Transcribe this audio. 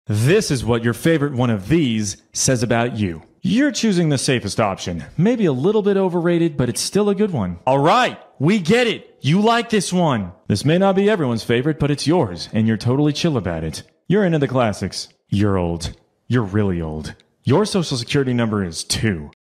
This is what your favorite one of these says about you. You're choosing the safest option. Maybe a little bit overrated, but it's still a good one. All right, we get it. You like this one. This may not be everyone's favorite, but it's yours, and you're totally chill about it. You're into the classics. You're old. You're really old. Your social security number is 2.